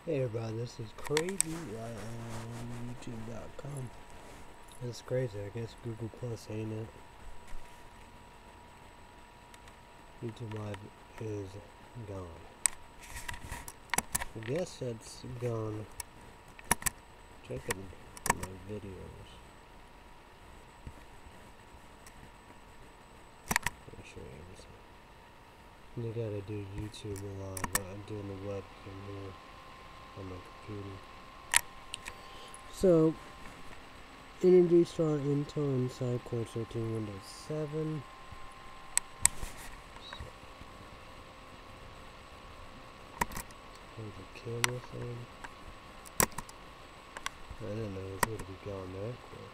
Hey everybody, this is Crazy right on YouTube.com. That's crazy, I guess Google Plus ain't it? YouTube Live is gone. I guess that's gone. Checking my videos. Let me show you everything. You gotta do YouTube Live. I'm doing the webcam here on my computer. So, Energy Star Intel Inside Core 13 Windows 7. Here's the camera thing. I didn't know it was going to be gone that quick.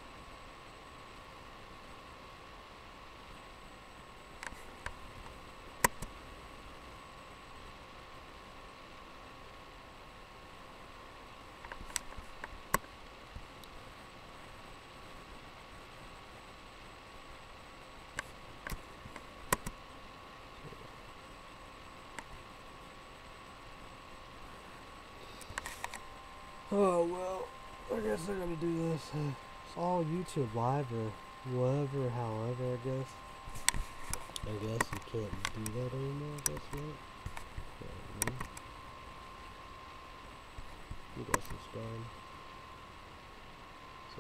Oh well, I guess I gotta do this. It's all YouTube Live or whatever, however, I guess. I guess you can't do that anymore, I guess not. I guess it's gone. So,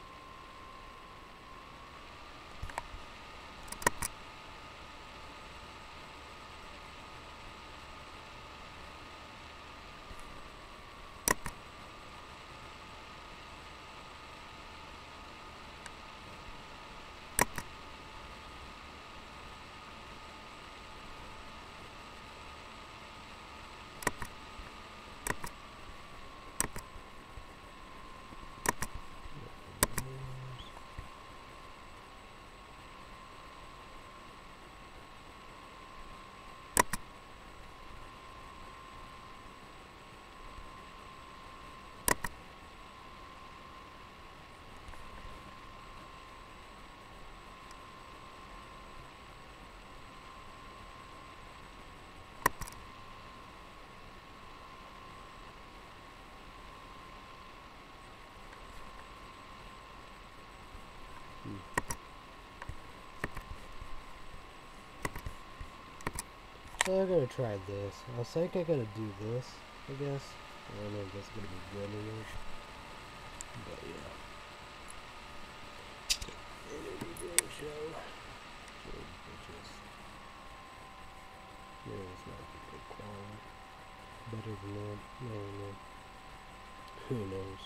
So I gotta try this. I think I gotta do this, I guess. I don't know if that's gonna be good or not. But yeah. Energy drink show. Yeah, it's not good quality. Better than that. I don't know. Who knows?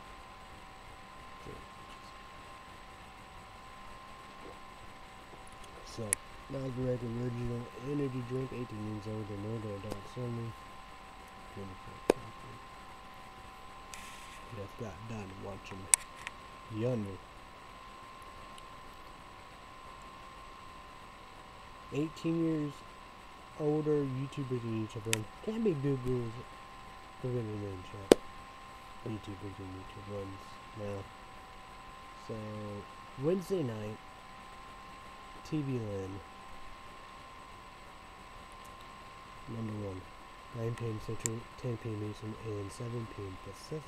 So, Nosberg original energy drink, 18 years old and older, adults only. Just got done watching Yonder. 18 years older YouTubers and YouTubers. Can't be Google's putting it in chat. YouTubers and YouTube ones now. So, Wednesday night, TV Land. Number 1. 9 p.m. Central, 10 p.m. Eastern, and 7 p.m. Pacific.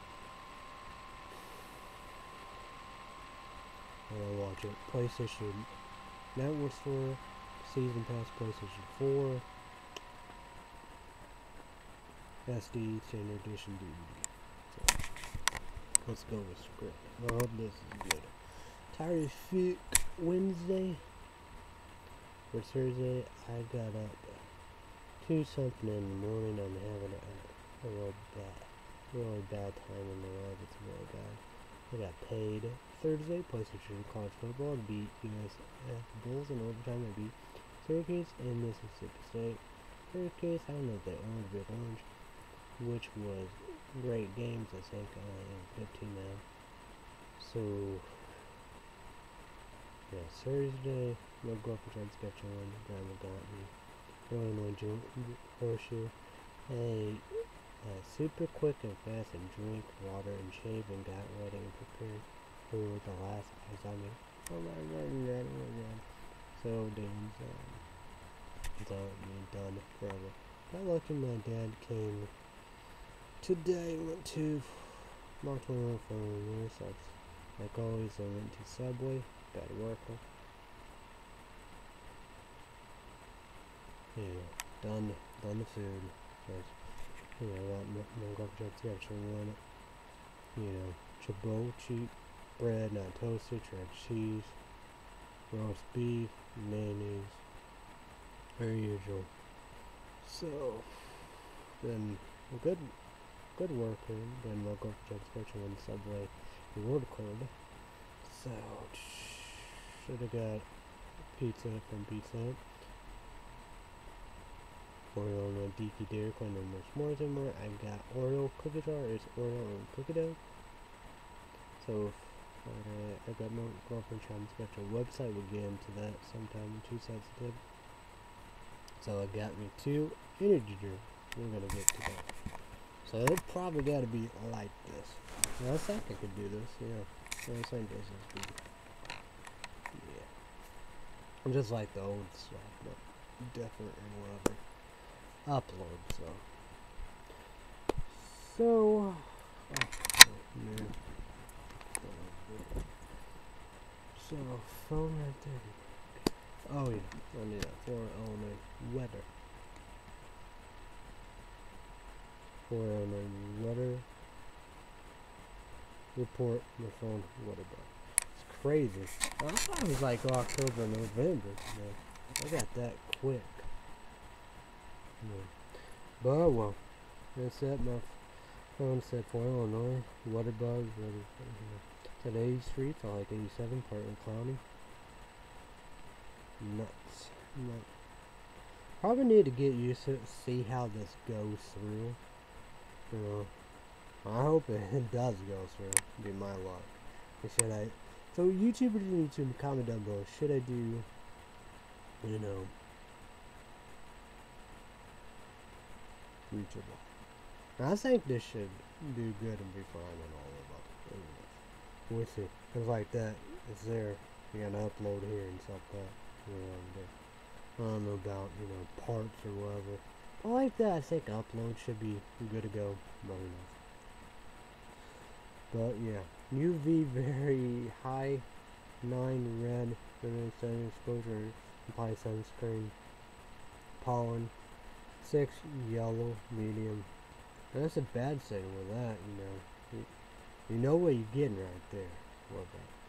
And I'll watch it. PlayStation Network Store, Season Pass, PlayStation 4, SD, Standard Edition DVD. So, let's go with script. I hope this is good. Terrific Wednesday. For Thursday, I got up 2 something in the morning. I'm having a really bad time in the web. It's really bad. I got paid Thursday. PlayStation College Football to beat USF Bulls in overtime. I beat Syracuse and Mississippi State. Syracuse, I don't know if they owned Big Orange, which was great games. I think I am 15 now. So yeah, Thursday we'll go for Saskatchewan, Grand Mountain, Illinois Horseshoe. Hey, super quick and fast and drink water and shave and got ready and prepared for the last ice on me. Oh my god. So Dane's done forever. Got lucky my dad came today went to Mark Twain for really sucks. Like always, I went to Subway, got to work. Yeah, done the food. But, you know, my girlfriend actually wanted, you know, chipotle bread, not toasted, shredded cheese, roast beef, mayonnaise, per usual. So, then good worker. Then my girlfriend actually went to Subway reward card. So, should have got pizza from Pizza Hut. Oreo and Geeky Dairy Queen, no more s'mores anymore. I got Oreo cookie jar. It's Oreo and cookie dough. So I got my girlfriend trying to sketch a website. We'll get into that sometime. Too sensitive. So I got me 2 energy drinks. We're gonna get to that. So it probably gotta be like this. Well, I think I could do this. Yeah. So I think this is good. Yeah. I'm just like the old stuff, but different and whatever. Upload, so oh man. So phone right there. Oh yeah, I need that 409 weather. 409 weather report. My phone weather bug. It's crazy. I thought it was like October, November. Man. I got that quick. Yeah. But well, that's it. My phone said for Illinois, water bugs. It's at 80 streets, I like 87, partly cloudy. Nuts. Probably need to get used to it, see how this goes through. You know, I hope it does go through. Be my luck. Should I? So YouTubers and YouTube, comment down below. Should I do? You know. Reachable. I think this should do good and be fine and all of that. We'll see. Cause like that, it's there. You gotta upload here and stuff like that. I don't know about, you know, parts or whatever. But like that, I think upload should be good to go. But yeah, UV very high, 9 red, sun exposure, apply sunscreen, pollen. 6 yellow, medium. And that's a bad setting with that, you know. You know what you're getting right there. What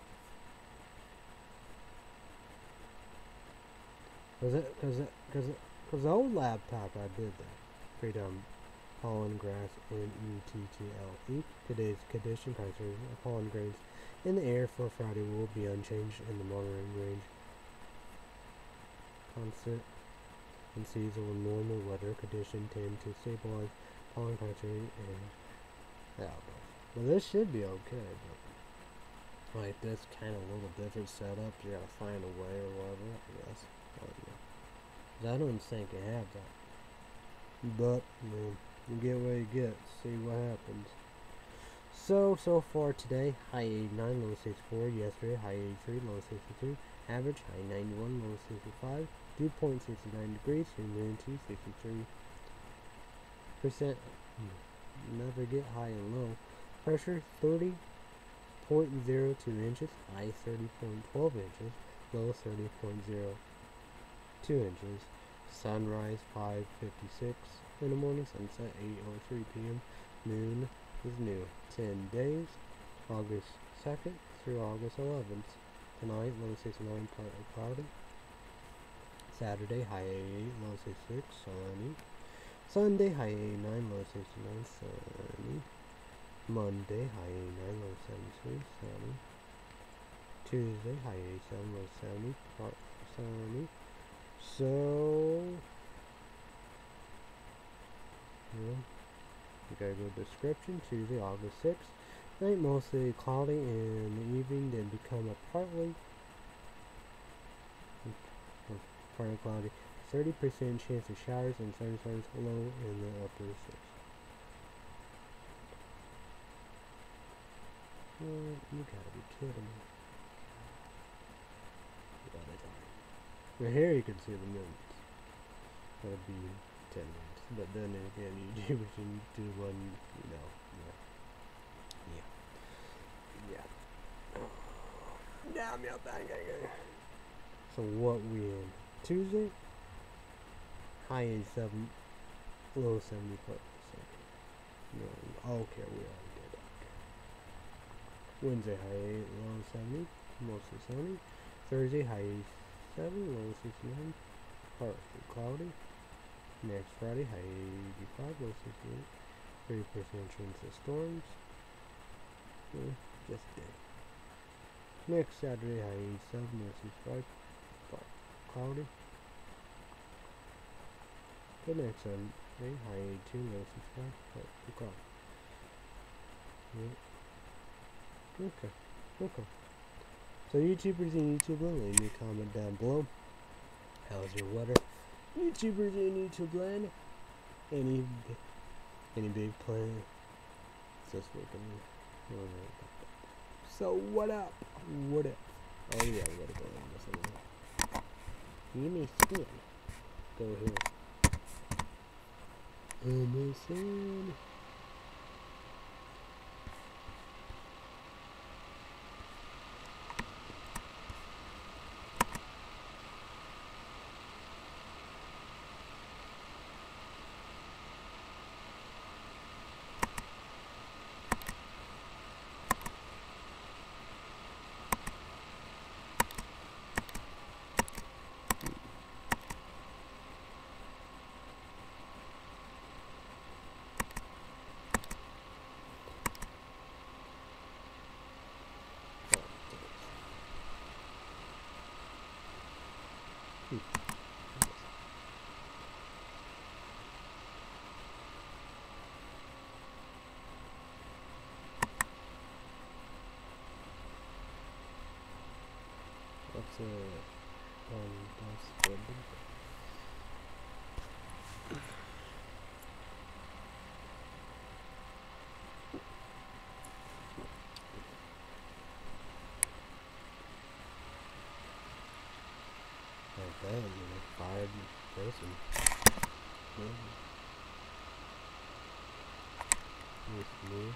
about? Cause the old laptop I did that. Freedom, pollen grass, NETTLE. Today's condition concentration of pollen grains in the air for Friday will be unchanged in the monitoring range. Constant and seasonal normal weather conditions tend to stabilize pollen concentration and outdoors. Well, this should be okay, but like this kind of little different setup, you gotta find a way or whatever, I guess. I don't think it had that. But, you get what you get, see what happens. So far today, high 89, low 64. Yesterday, high 83, low 62. Average, high 91, low 65. Dew point 69 degrees, humidity 63%. Never get high and low. Pressure 30.02 inches, high 30.12 inches, low 30.02 inches. Sunrise 5:56 in the morning, sunset 8:03 p.m. Noon is new. 10 days, August 2nd through August 11th. Tonight, low 69, partly cloudy. Saturday, high 88, low 66, sunny. Sunday, high 89, low 69, sunny. Monday, high 89, low 73, sunny. Tuesday, high 87, low 70, sunny. So, yeah, you got a good description. Tuesday, August 6th. Night mostly cloudy, and the evening then become a partly cloudy. 30% chance of showers and thunderstorms low in the upper 6. You gotta be kidding me. Right here you can see the minutes. That'll be 10 minutes. But then again, YouTubers need to run, yeah. Damn, yeah, bang. So what we in? Tuesday? High 87, low 75%. No, okay, we already did that. Wednesday, high 8, low 70, mostly sunny. Thursday, high 87, low 69, partly cloudy. Next Friday, high 85, low 68, 30% chance of storms. Just a day. Next Saturday, high 87, low 65, cloudy. The next Sunday, high 82, low 65, partly cloudy. Okay. So YouTubers in YouTube land, leave me a comment down below. How's your weather? YouTubers in YouTube land, any big plans? Just working. So what up? Oh yeah, we gotta go in this one. You may skin. Go here. MSN. That's good. Like that, fired person. Move.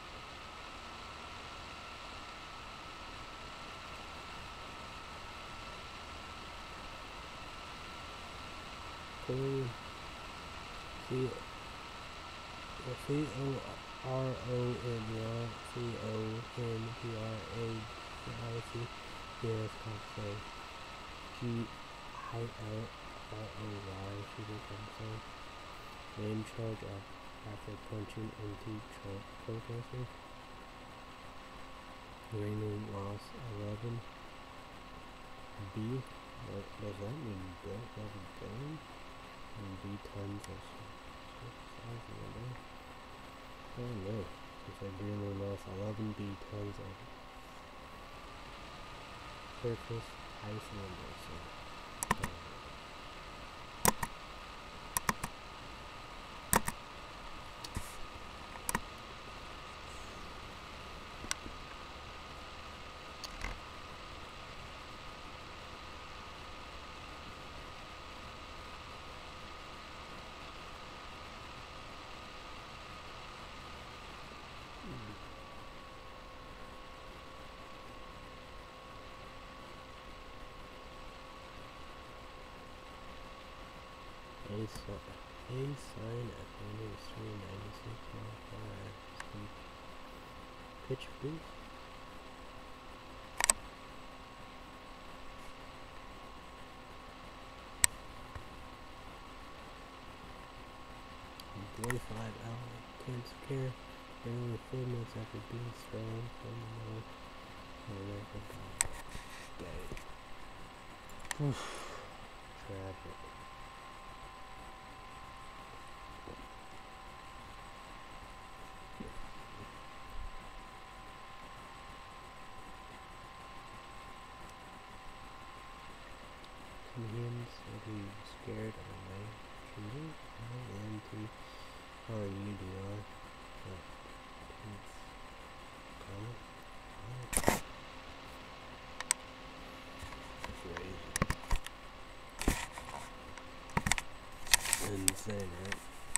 C-O-R-O-N-Y-C-O-N-P-R-A-I-C. Yes, console. G-I-L-R-O-Y. Shooting console. Name charge after punching anti-Trump protesters. Raymond loss 11. B. What does that mean? Built as a gun? And B tons of size of it. I don't know. Since I really lost 11 B tons of surface ice window. So, A sign at 103.96 pitch boost. $45 cancer care. Only 4 months after being strong from the North American Day. Tragic. Hymns will be scared of my shooting. I am too. Oh, you do not. Crazy. Insane, right?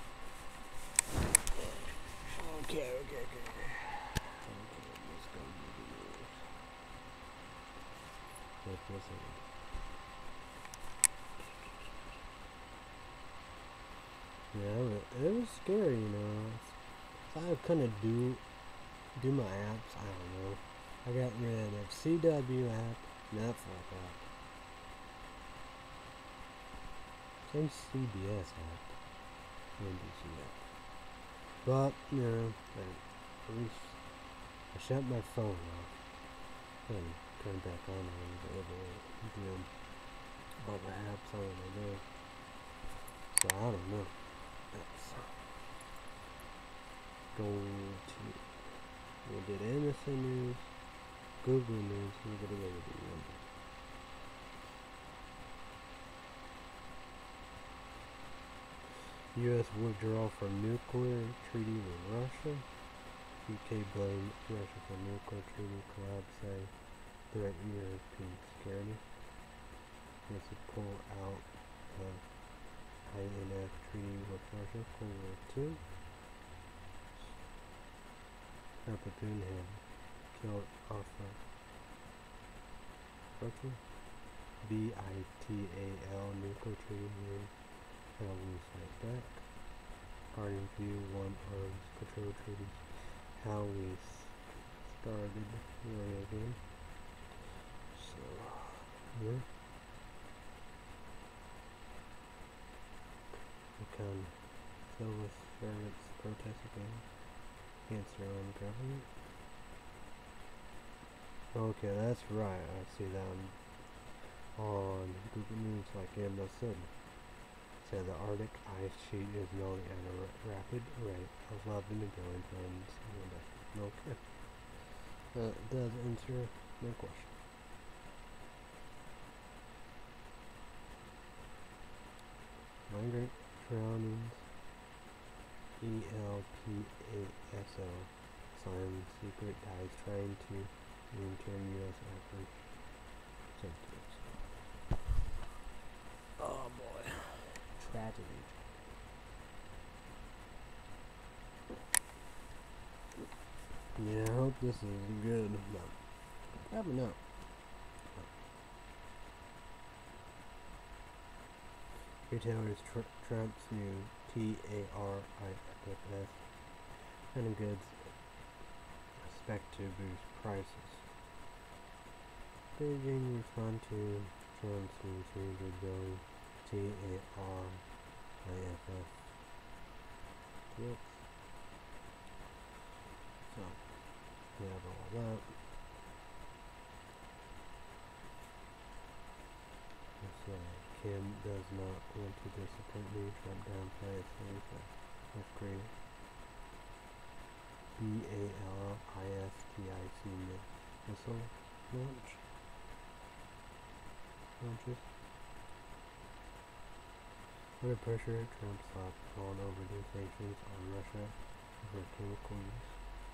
listening. Yeah, it was scary, you know. I couldn't do my apps. I don't know. I got rid of CW app, Netflix app, same CBS app, NBC app. But you know, at least I shut my phone off and turned back on when I was able to do all the apps I want to do. So I don't know. Let's go to. We did MSN News, Google News. We're gonna go with the number. U.S. withdrawal from nuclear treaty with Russia. UK blame Russia for nuclear treaty collapse, say threaten European security. US to pull out of INF treaty with Russia. Cold War II. Harpoon had killed off of Russia. BITAL nuclear treaty. How we fight back. Guardian View 1 arms control treaty. How we started war again. So, yeah. We can civil servants protest again against their own government. Okay, that's right. I see that on Google News like Emma said. The Arctic ice sheet is melting at a rapid rate of 11 billion tons a day. Okay. That does answer my question. Migrant drownings. ELPASO. Asylum secret dies trying to return U.S. effort. Oh boy. Tragedy. Yeah, I hope this is good. No. Probably not. Retailers Trump's new TARIFF kind of goods expect to boost prices. Beijing respond to Trump's new $300 billion TARIFF. Yep. So, we have all that. So, Kim does not want to disappoint me. Trump downplays North Korea. BALISTIC missile launches. Under pressure, Trump slapped on overdue sanctions on Russia for chemical use.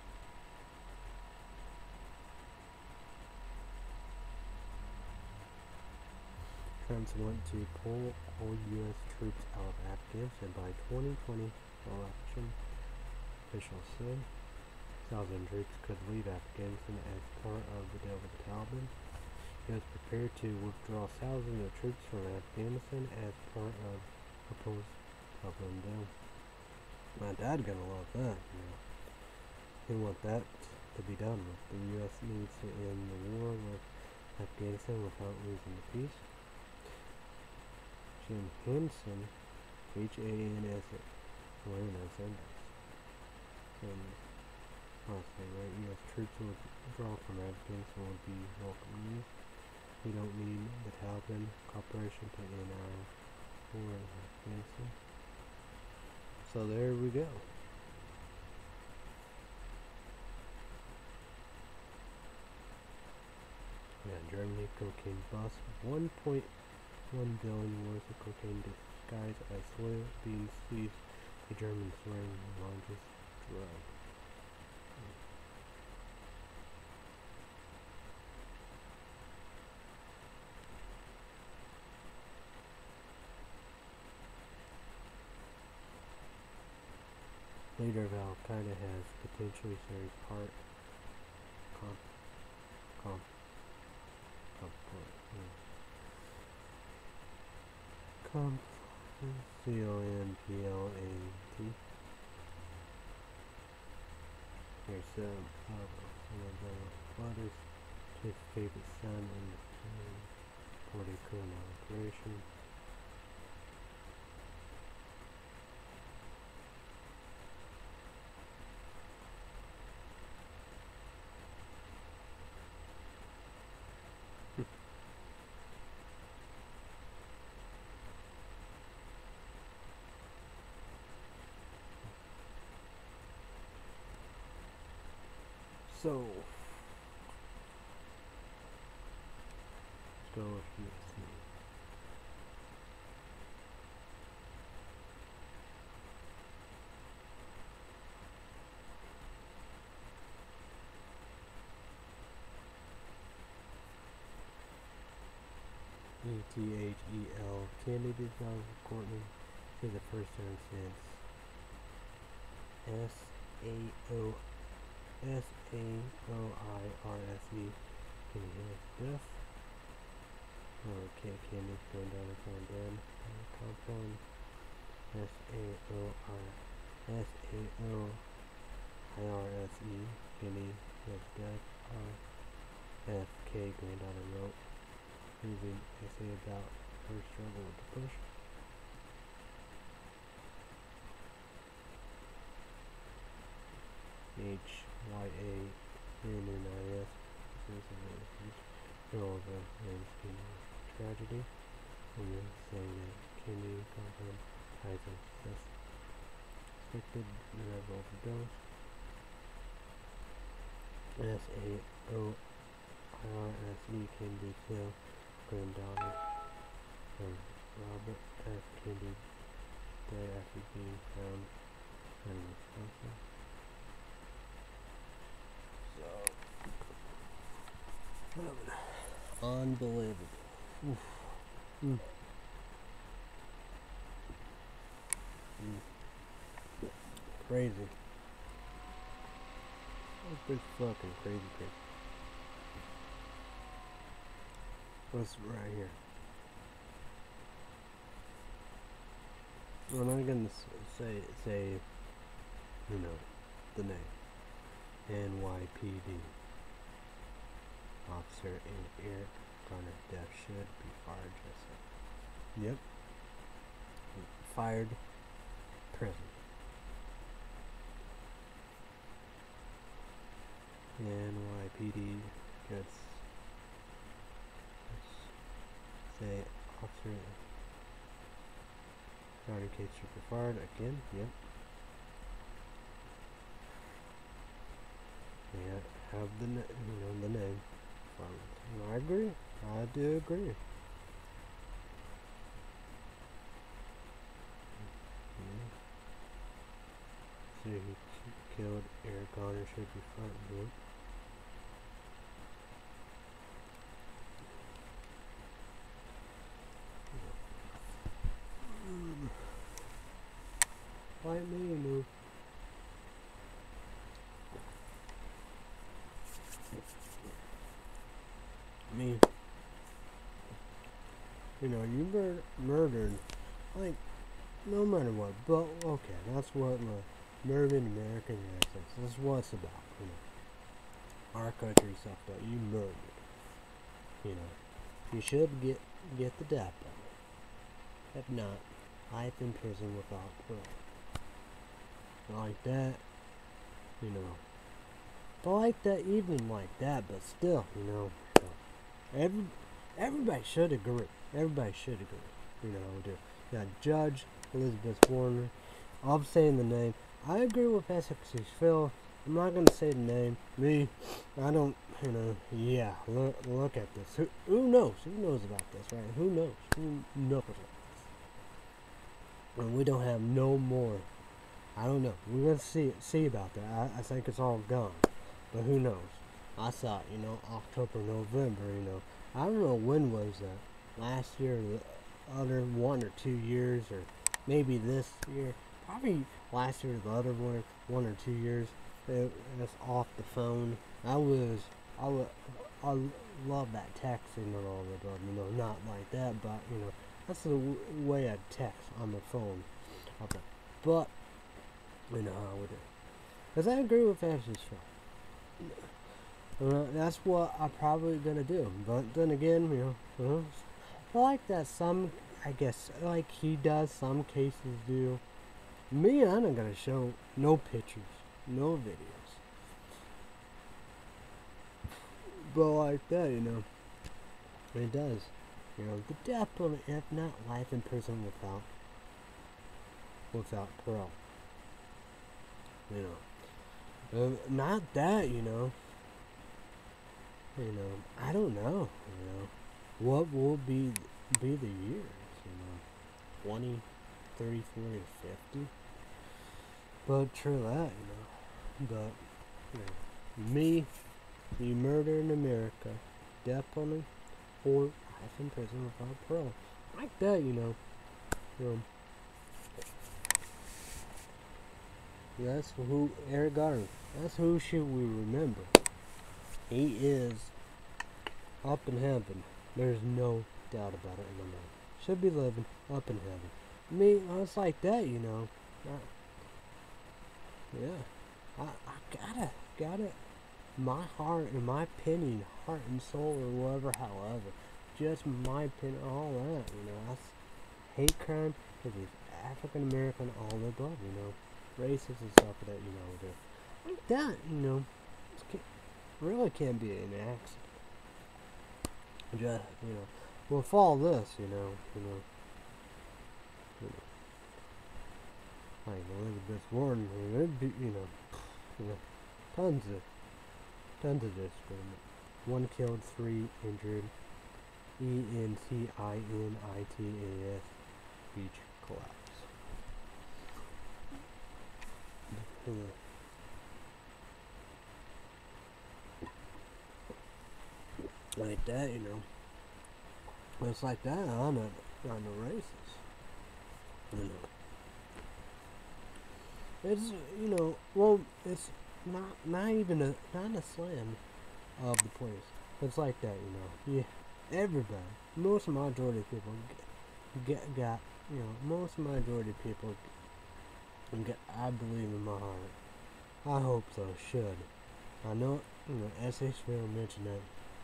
Trump's want to pull all U.S. troops out of Afghanistan by 2020 election. Officials say 1,000 troops could leave Afghanistan as part of the deal with the Taliban. He was prepared to withdraw thousands of troops from Afghanistan as part of proposed Taliban deal. My dad gonna love that. You know. He wants that to be done with. The U.S. needs to end the war with Afghanistan without losing the peace. Jim Hansen, HANS, Awareness Index. And honestly, right, U.S. troops will withdraw from Afghanistan would be welcome news. We don't need the Taliban cooperation to end our war in Afghanistan. So there we go. Yeah, Germany cocaine bust. 1.1 billion worth of cocaine disguised as soybeans seized. The German swearing the largest drug. Leader of Al Qaeda has potentially serious heart CONPLANT. Here's some waters to escape the sun and current operation. So, let's go with USB. ETHEL Kennedy Down Courtney for the first time since SAOIRSE can you hear death? Okay, Candy going down and going down. Compound SAOIRSE Candy has death. RFK going down and rope. Using essay about her struggle with the push. HYANNIS Hilda and tragedy. And then saying that Candy compound has a suspected nerve overdose. SAOIRSE can be killed. Granddaughter of Robert F. Kennedy dead after being found unresponsive. So, unbelievable. Oof. Crazy. It's fucking crazy. What's right here? I'm not gonna say, you know, the name. NYPD. Officer in Eric Garner death should be fired just so. Yep. Fired. Prison. NYPD gets, say, officer Garner case should be fired again. Yep. Yeah, have the the name. I agree. I do agree. So he killed Eric Garner should be fired. Yep. Fight me, move. I mean, you murdered, like, no matter what, but okay, that's what murdering American accents, that's what it's about, our country stuff that you murdered, you should get the death penalty. If not, life in prison without parole. Like that, but like that, even like that, but still, everybody should agree. Everybody should agree. The Judge Elizabeth Warner. I'm saying the name. I agree with Essex Phil. I'm not gonna say the name. Me, I don't. Yeah. Look at this. Who knows? Who knows about this, right? Who knows? Who knows about this? And we don't have no more. I don't know. We're gonna see about that. I think it's all gone. But who knows? I thought, October, November, I don't know when was that. Last year, the other 1 or 2 years, or maybe this year. Probably last year, the other 1 or 2 years. It was off the phone. I love that texting and all that, not like that, but, That's the way I text on the phone. Okay. But, you know how I would do. Because I agree with Ashley's show. That's what I'm probably gonna do. But then again, I like that some, I guess, like he does, some cases do. Me, I'm not gonna show no pictures, no videos. But like that, it does. The death penalty, if not life in prison without parole. Not that, I don't know, what will be the years, 20, 30, 40, 50. But true that, but, me, you murder in America, death penalty, or life in prison without parole. Like that, that's who, Eric Garner, that's who should we remember. He is up in heaven. There's no doubt about it in my mind. Should be living up in heaven. Me, I was like that, I got it. My heart, in my opinion, heart and soul, or whatever, however, just my opinion, all that, that's hate crime, because he's African American, all the above, racist and stuff like that, like that, really can't be an accident. Just, with all this, like Elizabeth Warren, it'd be, tons of disagreement. 1 killed, 3 injured. ENTINITAS beach collapse. Like that, It's like that on the races. It's well, it's not even a slam of the place. It's like that, Yeah, everybody, most majority of people got most majority of people get. I believe in my heart. I hope so. Should I know? S.H. Phil mentioned that.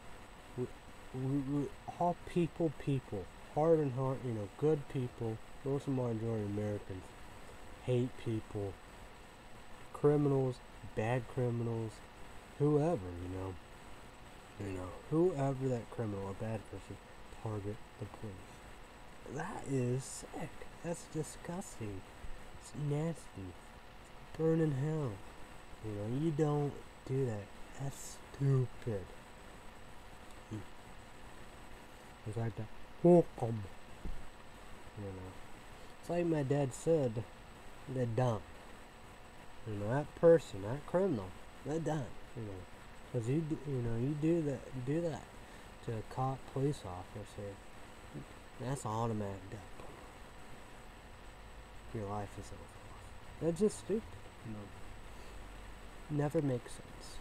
We all people, heart and heart, good people, most majority Americans hate people, criminals, bad criminals, whoever, whoever that criminal or bad person, target the police. That is sick. That's disgusting. It's nasty. Burn in hell. You don't do that. That's stupid. It's like that. Welcome. It's like my dad said, they're dumb. That person, that criminal, they're dumb. Because you do that to a cop, police officer, that's automatic death. Your life is over. That's just stupid. Never makes sense.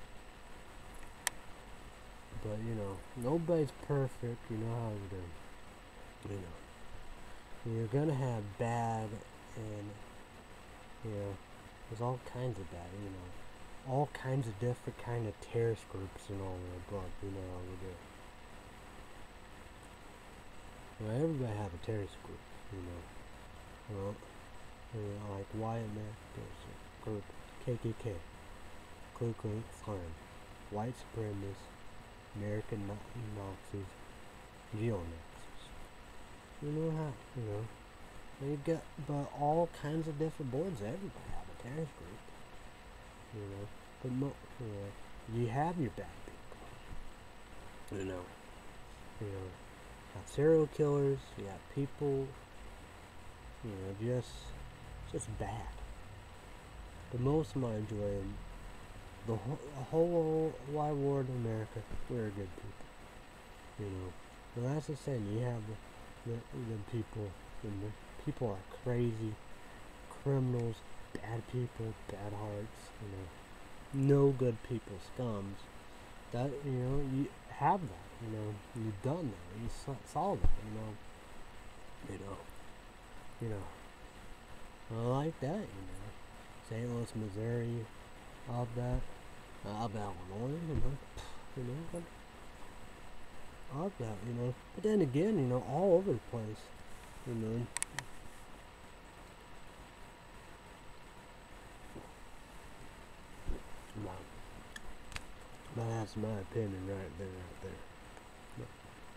But nobody's perfect. You know how to do. You're gonna have bad, and there's all kinds of bad. All kinds of different kind of terrorist groups and all that. But you know how we do. Everybody have a terrorist group. Like YMF, there's a group, KKK, Ku Klux Klan, white supremacists, American Nazis, neo-Nazis. How, you get, but all kinds of different boards. Everybody have a terrorist group. But you have your bad people. Have serial killers. You have people. Just bad. But most of my enjoying the whole wide world of America, we're good people. But that's the thing. You have the people. And the people are crazy, criminals, bad people, bad hearts. No good people, scums. That you have that. You've done that. You saw that. You know, you know, I like that. You know, St. Louis, Missouri, all that, Illinois. All that. You know, but then again, you know, all over the place. You know. Wow. That's my opinion right there. But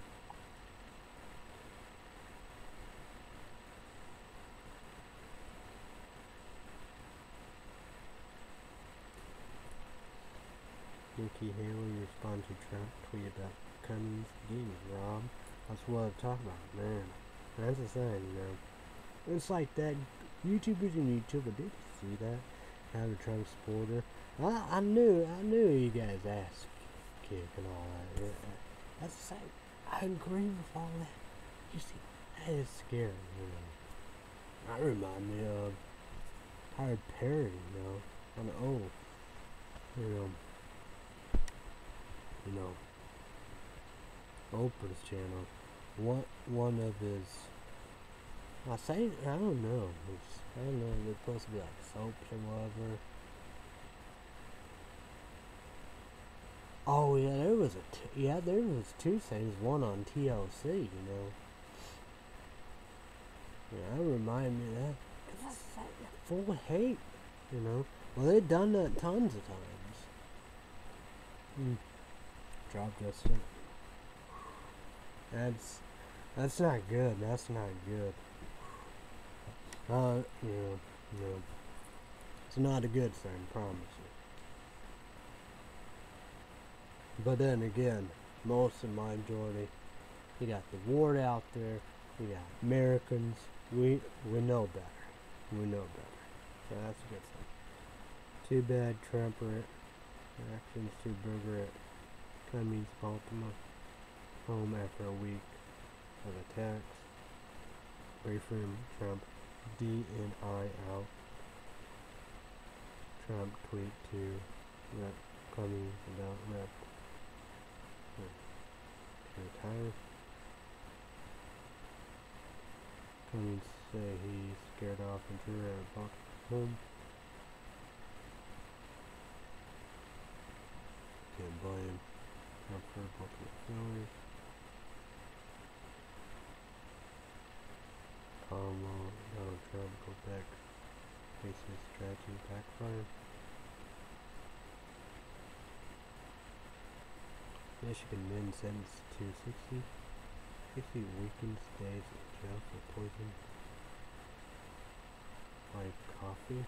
Nikki Haley responds to Trump tweet about Cummings getting robbed. That's what I'm talking about, man. That's the thing, you know. It's like that. YouTubers and YouTuber, did you see that? How the Trump supporter. I knew you guys ass kick and all that. Yeah, that's the same. I agree with all that. You see, that is scary, you know. That remind me of Tyler Perry, you know. On the you know, Oprah's channel. One of his, I don't know. They're supposed to be like soaps or whatever. Oh yeah, there was two things. One on TLC, you know. Yeah, that reminded me of that. Cause that's full of hate, you know. Well, they've done that tons of times. Drop Justin. That's not good. That's not good. No. It's not a good thing, promise you. But then again, most of my majority, you got the war out there, you got Americans, we know better. We know better. So that's a good thing. Too bad Trump reactions to Burger at Cummings, Baltimore home after a week of attacks. Boyfriend Trump DNI out. Trump tweet to Rep Cummings about Rep to retire. Cummings say he's scared off intruder at Baltimore home. Can't blame Trump for Baltimore failures. Donald Trump go back, faces strategy backfire. Michigan men sentenced to 60 weekend stays in jail for poison like coffee.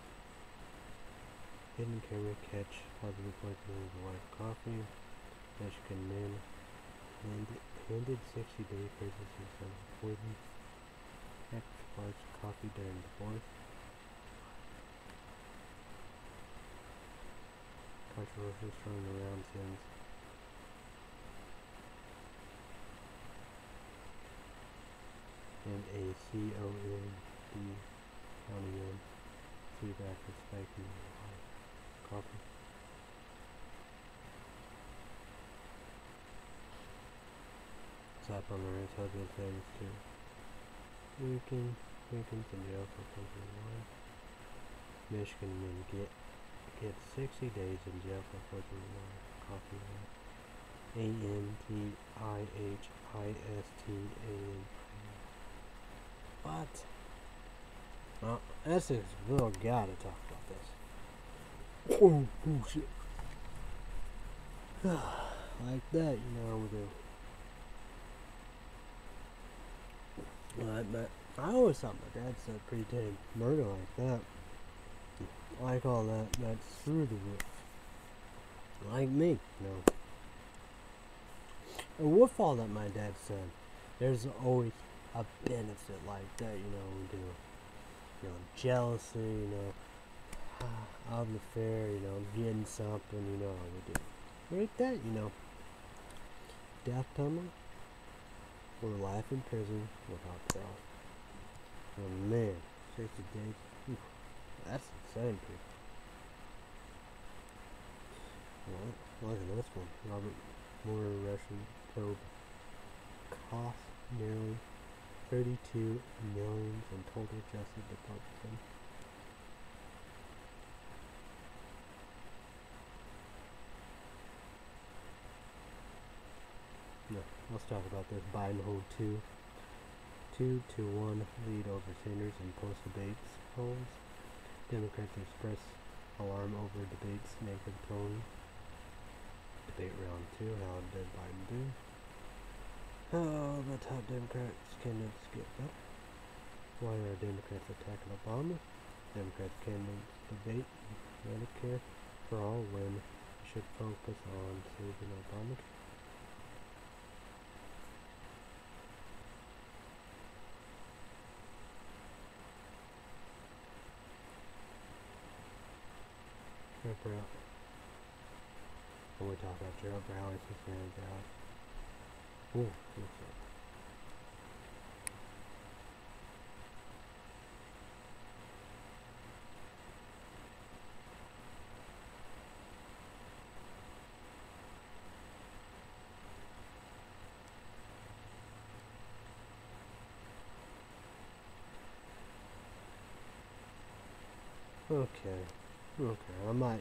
Hidden camera catch positive poison in white coffee. Michigan man handed 60-day prison sentence on poison. Ex-wife's coffee during divorce. Controversial thrown around since. And a COND county man feedback for spiking coffee. Slap on the wrist, husband things too. Lincoln's in jail for poisoning wine. Michigan men get 60 days in jail for poisoning wine. Coffee wine. ANTIHISTAN. What? Well, Essex will gotta talk about this. Oh shit. Like that, you know we do. But I always thought my dad said pretend murder like that. Like all that's through the roof. Like me, you know. And with all that my dad said, there's always a benefit like that, you know, we do. You know, jealousy, you know, out of the fair, you know, getting something, you know, we do. Like that, you know. Death penalty or life in prison without parole. Oh man, 60 days. Oof, that's insane, people. Well, look at this one. Robert Mueller Russian probe cost nearly 32 million in total adjusted department. No, let's talk about this. Biden hold 2-1 lead over Sanders in post-debates polls. Democrats express alarm over debates naked tone. Debate round 2. How did Biden do? Oh, the top Democrats candidates get better. Why are Democrats attacking Obama? Democrats candidates debate Medicare for all when should focus on saving Obamacare. Trump rally. When we talk about Trump rallies, he's going to go. Ooh, okay, I might,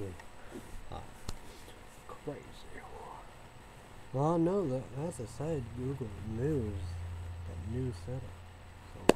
crazy. Well, no, that's a side Google News, that news setup,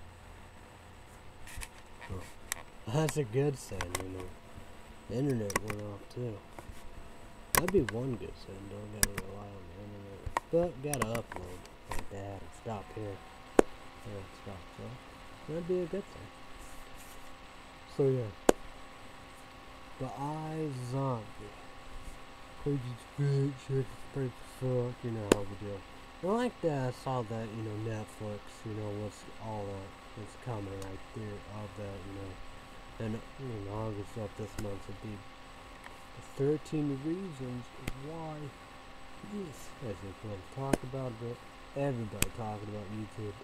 so that's a good sign, the internet went off too. That'd be one good sign, don't gotta rely on the internet, but gotta upload like that and stop here, and stop, so that'd be a good thing. So yeah, the iZombie. Crazy bitch, shit, pretty fuck, how we do. I like that I saw that, Netflix, what's all that is coming right there of that, and in August of this month would be the 13 reasons why this, as if we talk about it, everybody talking about YouTube.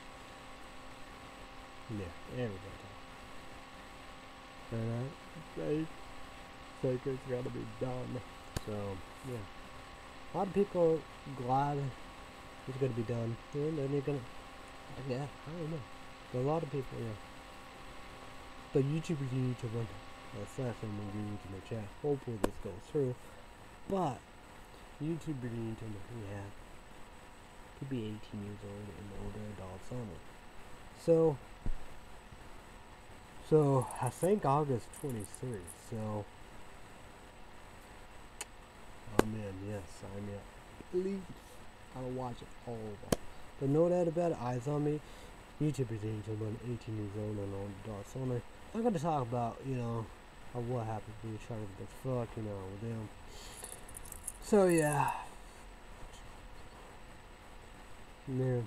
Yeah, everybody talking. And I think it's gotta be done. So, yeah. A lot of people are glad it's gonna be done. And then you're gonna, yeah, I don't know. But a lot of people, yeah. But YouTubers need to run a session and you need to make chat. Hopefully this goes through. But, YouTubers need to, could be 18 years old and older adults only. So I think August 23rd, so I'm in, yes, I'm in. Please, I'll watch it all of it. But no doubt about it, iZombie, YouTubers need to run 18 years old and older adults only. I'm gonna talk about, what happened to each other with fuck, with them. So yeah. Man.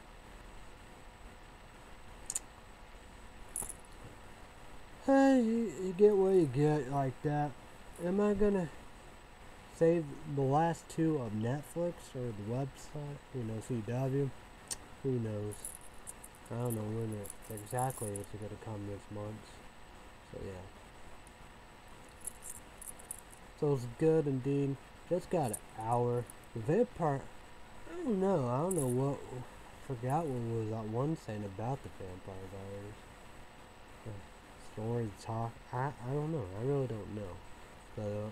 Hey, you get what you get like that. Am I gonna save the last two of Netflix or the website, CW? Who knows? I don't know when it exactly it's gonna come this month. So yeah. So it's good indeed. Just got an hour. The vampire, I don't know what, forgot what was that one saying about the vampire diaries. Story talk, I don't know, I really don't know. But,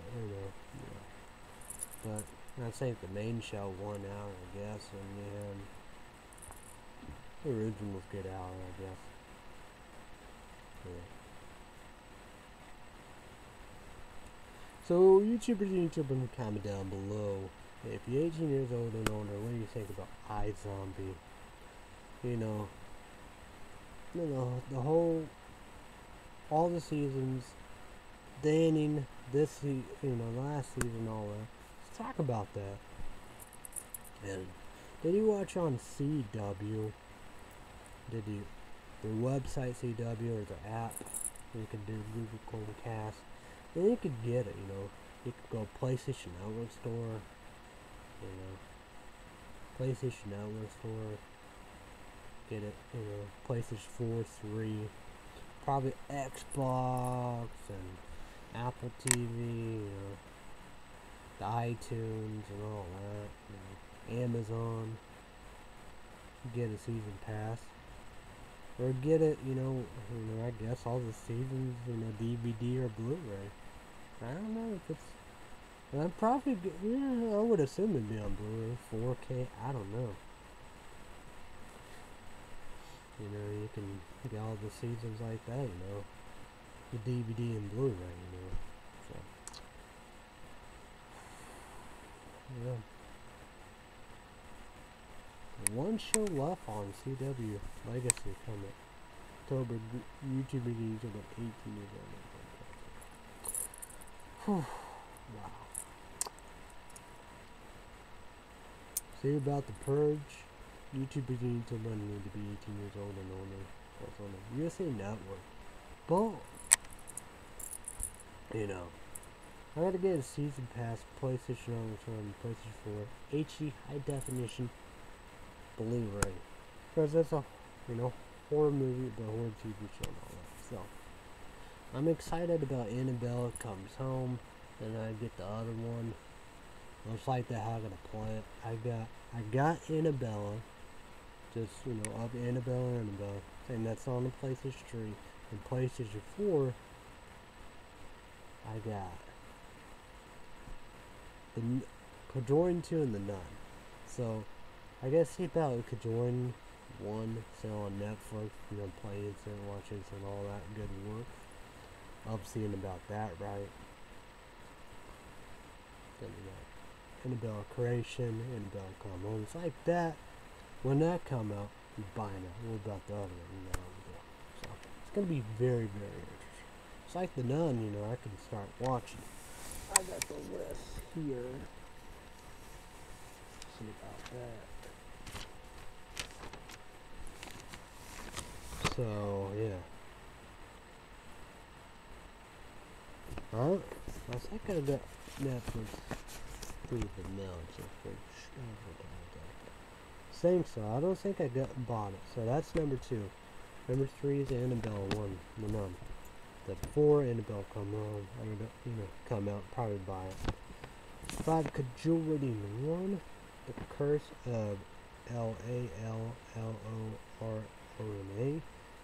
but I'd say the main show 1 hour, I guess, and the original's good hour, I guess. Yeah. So YouTubers need to comment down below. If you're 18 years old and older, what do you think about iZombie? The whole, all the seasons, the ending, this last season, all that. Let's talk about that. And did you watch on CW? Did you, the website CW or the app? You could do Google Chromecast. And you could get it, You could go PlayStation Network store, PlayStation Network store. Get it, PlayStation 4, 3, probably Xbox and Apple TV, the iTunes and all that, Amazon. get a season pass. Or get it, I guess all the seasons, DVD or Blu-ray. I don't know if it's... I'd probably, I would assume it'd be on Blu-ray, 4K, I don't know. You can get all the seasons like that, the DVD and Blu-ray, so, yeah. One show left on CW Legacy coming October. YouTube begins about 18 years old. Wow. See about The Purge. YouTube begins to learn need to be 18 years old and older. That's on the USA Network. But I gotta get a season pass, PlayStation on PlayStation 4, HD high definition Blu-ray, because that's a horror movie, the horror TV show and all that. So I'm excited about Annabelle Comes Home, and I get the other one. Looks like they're how gonna play it. I got Annabella, just of Annabelle, and that's on the PlayStation 3 and PlayStation 4. I got the Conjuring 2 and the Nun. So I guess see about Conjuring 1 still on Netflix, playing it and watching it and all that good work. I'm seeing about that, right? Then we got Annabelle Creation, Annabelle Come Home. It's like that. When that come out, you're buying it. What about the other one? So it's gonna be very, very interesting. It's like the Nun, I can start watching. I got the list here. See about that. So yeah. Alright. I think I got Netflix through the mail. Think so. I don't think I bought it. So that's number 2. Number 3 is Annabelle 1, the Nun. The 4, Annabelle Come Home. I'm gonna, come out, probably buy it. 5, Conjuring 1, The Curse of Lalorna.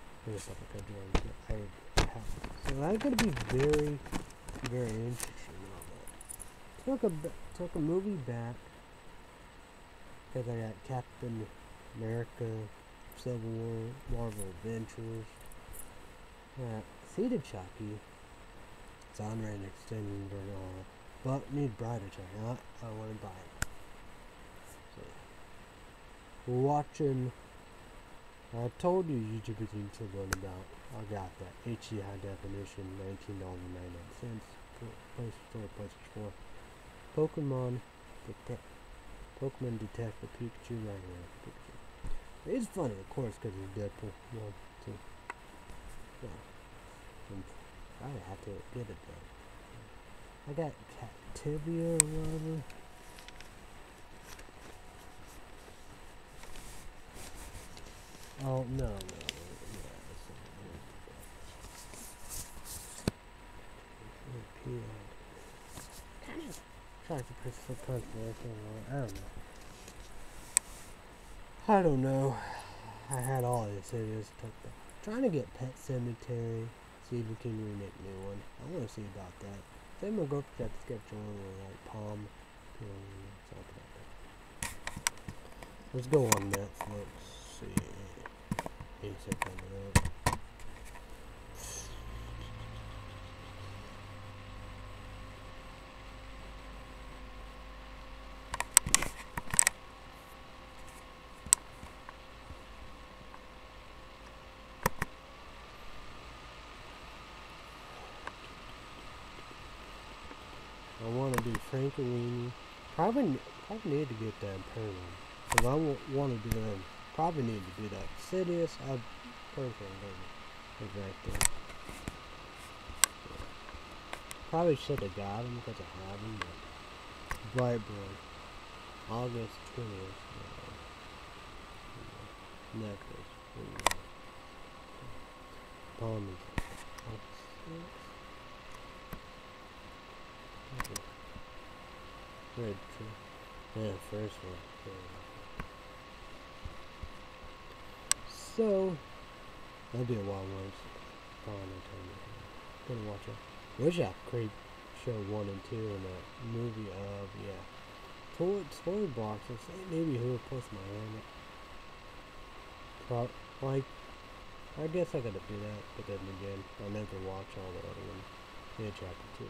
So that's gonna be very, very interesting. Took a movie back. Because I got Captain America, Civil War, Marvel Adventures. Seed of Chucky. It's on an extended and all. But need Bride of Chucky. I want to buy it. So we're watching. I told you YouTube is to learn about. I got that HD high definition, $19.99. PlayStation 4. Pokemon Detective Pikachu right here. It's funny, of course, because it's Deadpool 1, 2. Yeah. I have to get it though. I got Captivia or whatever. Oh, no. Try to press the punch. I don't know. I had all this. Trying to get Pet Cemetery. See if we can remake a new one. I want to see about that. Then we'll go for that sketch on like Palm. Something like that. Let's go on Netflix. See. Is it coming up? I want to do Frankenweenie. Probably need to get that Permanent. If I want to do that, probably need to do that. Sidious, I'd personally right there. Probably should have got him because I have him, but Brightburn, August 20th. Necklace. Palm is Red tree. Yeah, first one. So, that'd be a while once. Gonna watch it. Wish I Creep Show 1 and 2 in that movie of, yeah. Toy boxes. Maybe who would post my hand. Like, I guess I gotta do that, but then again, I never watch all the other ones. Yeah, chapter 2.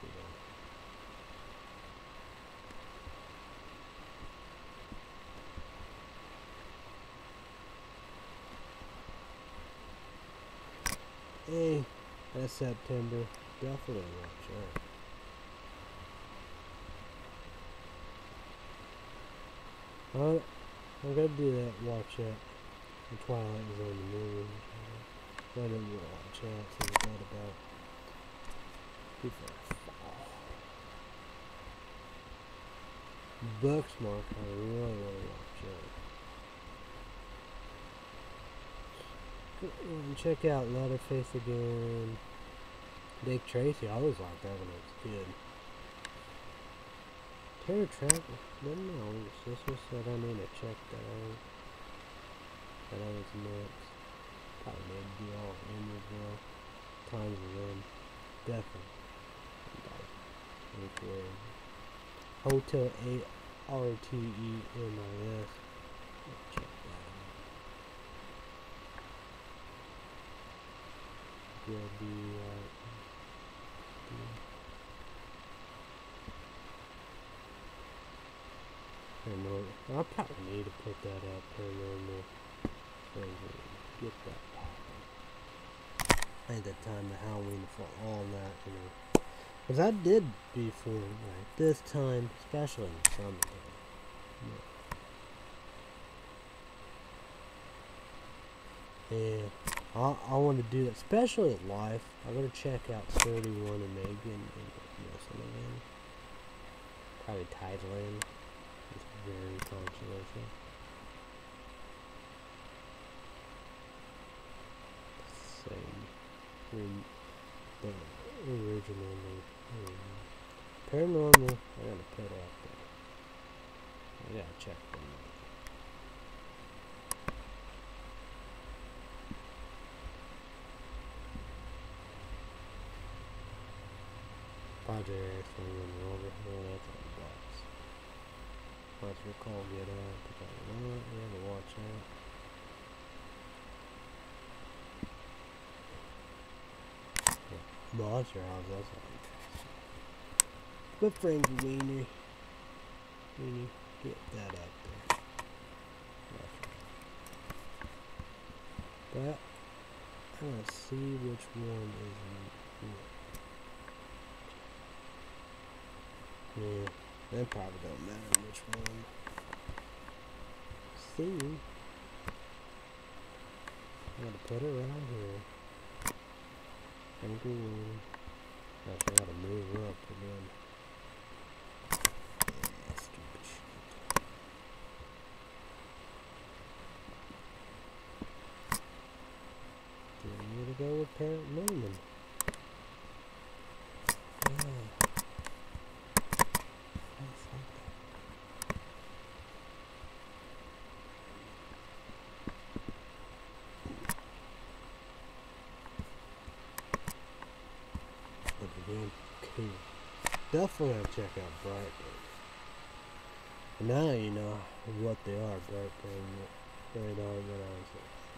Hey, that's September. Definitely watch that. I'm gonna do that. Watch that. The Twilight Zone movie. I didn't watch that. So we got about before fall. Booksmart. I really want to watch that. Check out Leatherface again. Dick Tracy. I always liked that when I was a kid. Terror Trap. No, sister said I need to check that out. That was nuts. Probably made to be all in as well. Times of them. Definitely. Hotel ARTEMIS. Check that out. I'll probably need to put that up paranormal. So get that popping. I think that time the Halloween for all that, you know. Because I did before, like this time, especially in the summer. Yeah. I want to do that, especially at Life. I'm going to check out 31 and Megan and some of them. Probably Tideland. It's very controversial. Same. The original paranormal. I gotta put out there. I gotta check them out. Project X when we went over. Oh, that's on the box. Let's recall Get Out. We gotta watch that. Monster House, that's not interesting. But Frank Weenie, get that up there. But I'm gonna see which one is. Yeah, that probably don't matter which one. See, I'm gonna put it right here. Gosh, I gotta move up again. Yeah, stupid shit. Do I need to go with Parent Newman? Definitely gotta check out Brightburn. Now you know what they are, Brightburn. Right on what I was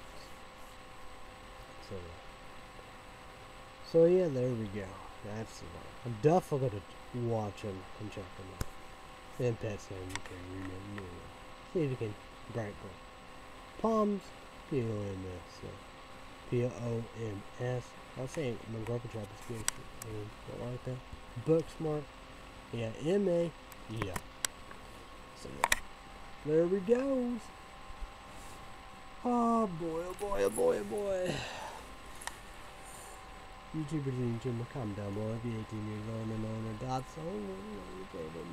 like. So yeah, there we go. That's the one. I'm definitely gonna watch them and check them out. And Pet Sematary, you can see if you can Brightburn. Palms, P-O-M-S. P-O-M-S. I was saying my garbage job is good. Don't like that. Booksmart. Yeah, M-A. Yeah. So there we go. Oh boy, oh boy, oh boy, oh boy. YouTubers and YouTuber, comment down below if you're 18 years old and owner dots only.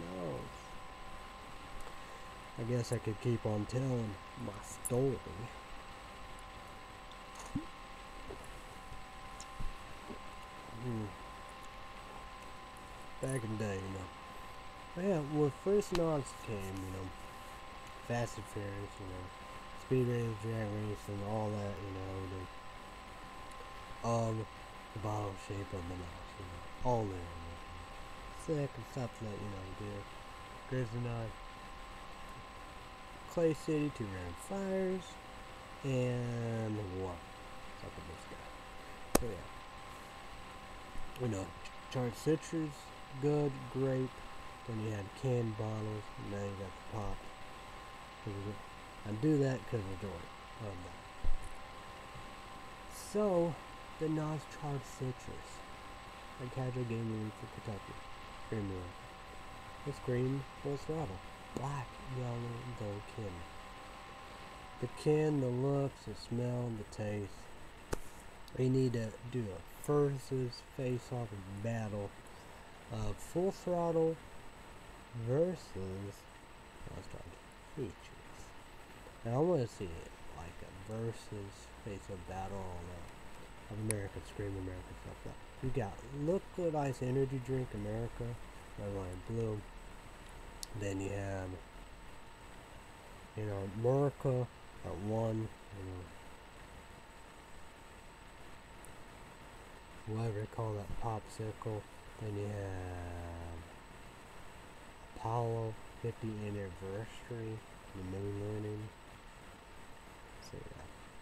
I guess I could keep on telling my story. Back in the day, you know. Yeah, when first Knots came, you know, Fast and Furious, you know, speed race, drag race, and all that, you know, the bottle shape of the mouse, you know, all there. Sick and stuff that, you know, do. Grizzly Knot, Clay City, 2 Round Fires, and what? What's up with this guy? So yeah. You know, charred citrus, good, grape, then you had canned bottles, and now you got the pop. I do that because of Jordan. That. So, the Nas charred citrus. A casual game room for Kentucky. Green room. It's green, full throttle. Black, yellow, and gold can. The can, the looks, the smell, the taste. We need to do a versus face-off battle of Full Throttle versus Nas charred features. And I want to see it like a versus face-off battle of American Scream American stuff. Like that. We got Liquid Ice Energy Drink America, red, white, and blue. Then you have, you know, America at 1, you know, whatever they call that popsicle. Then you have Apollo 50 anniversary, the moon landing. So yeah.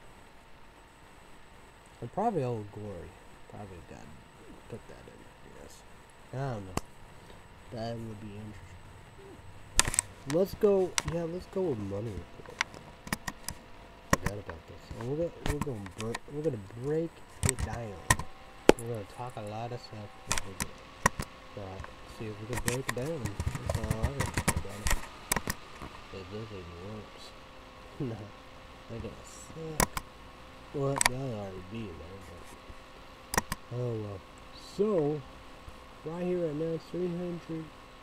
And probably Old Glory. Probably got put that in there, yes. I don't know. That would be interesting. Let's go, yeah, let's go with money report. Forgot about this. And we're gonna break it down. We're gonna talk a lot of stuff. But see if we can break it down. That's all I got to say about it. If this even works. No, they're gonna suck. Well, that'll already be there, but oh well. So right here right now, $343.19.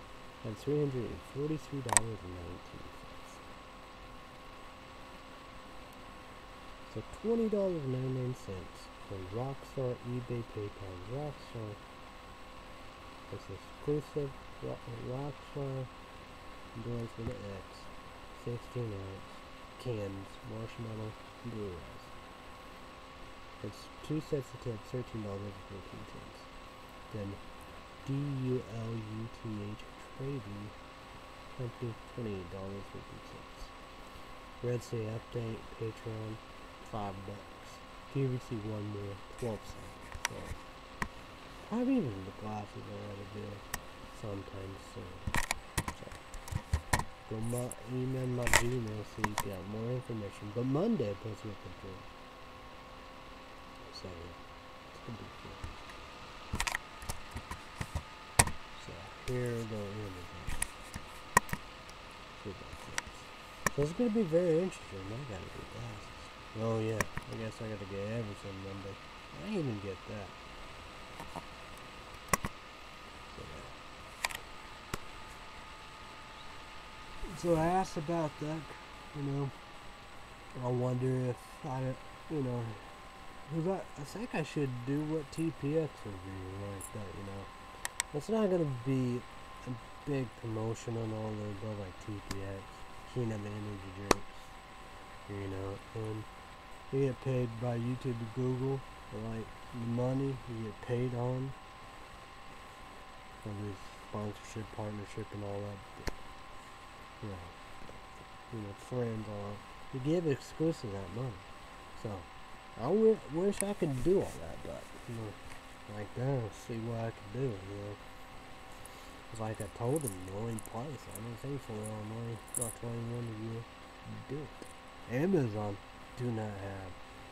So $20.99 from Rockstar, eBay, PayPal. Rockstar. It's exclusive Rockstar doors for the X. 16 ounce cans, marshmallow, Blu-rays. It's 2 sets of tips, $13.14. Then DULUTH Trading Company, $28.50. Red State Update, Patreon, $5. QVC 1 more, 12 cents. So, probably even the glasses I gotta do sometime soon. So, go email my Gmail so you get more information. But Monday I post with the drink. So yeah, it's gonna be cool. So here the images. So it's gonna be very interesting. I gotta get glasses. Oh yeah, I guess I gotta get everything Monday. I didn't even get that. So I asked about that, you know. I wonder if you know, because I think I should do what TPX would do like that, you know. It's not gonna be a big promotion on all the above like TPX, Kingdom Energy Drinks, you know, and you get paid by YouTube and Google for like the money you get paid on for this sponsorship, partnership, and all that. You know, friends on. You give exclusive that money. So, I wish I could do all that, but, you know, like that, see what I can do, you know. It's like I told them, the only place, I don't think for Illinois, not 21 of you do it. Amazon do not have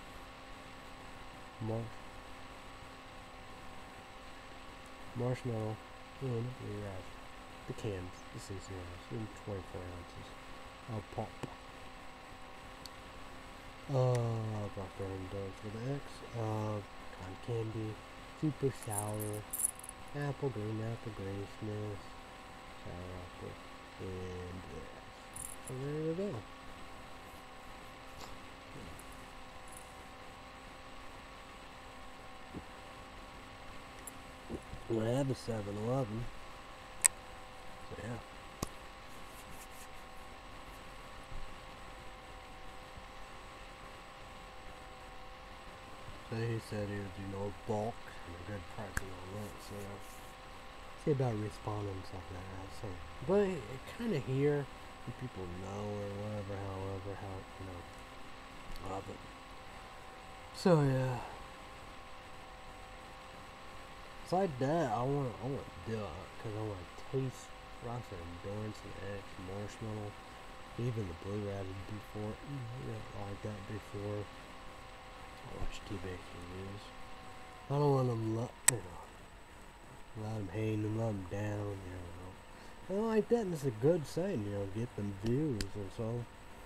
marshmallow in the cans, the 60 ounce, in 24 ounces of pop. Blackberry Dogs with the X, cotton candy, super sour, apple green, Smith, sour apple, and so there we go. I have a 7-Eleven, so yeah. But he said he would, bulk and a good price on that, so see about responding and stuff like that. So, but it kind of here, people know or whatever, however, of it. So yeah, it's like that. I want to do it because I want to taste Rockstar Endurance and X Marshmallow, even the Blue Rabbit before, like that before. I watch T-Bags reviews. I don't want them, let them hate and let them down, I like that, and it's a good saying, get them views, and so,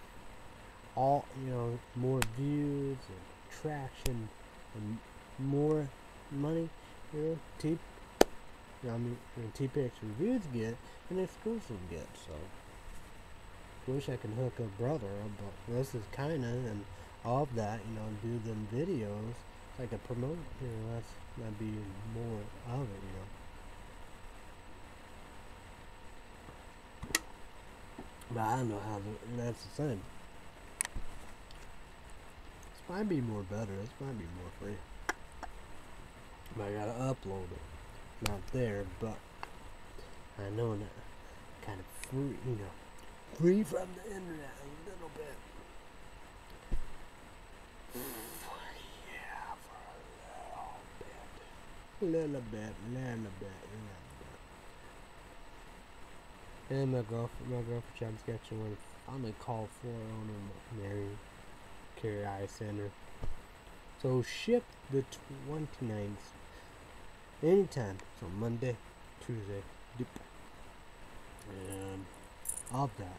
more views, and traction, and more money, T-Pex reviews get, and exclusive get, so, wish I could hook a brother, but this is kinda, and all of that, do them videos, like a promote, that'd be more of it, But I don't know how that's the thing. This might be more better. This might be more free. But I gotta upload it. Not there, but I know that kind of free, free from the internet a little bit. Yeah, for a little bit. And my girlfriend tried sketching when I finally called for it on Mary Carey Eye Center. So shipped the 29th. Anytime. So Monday, Tuesday, and all that.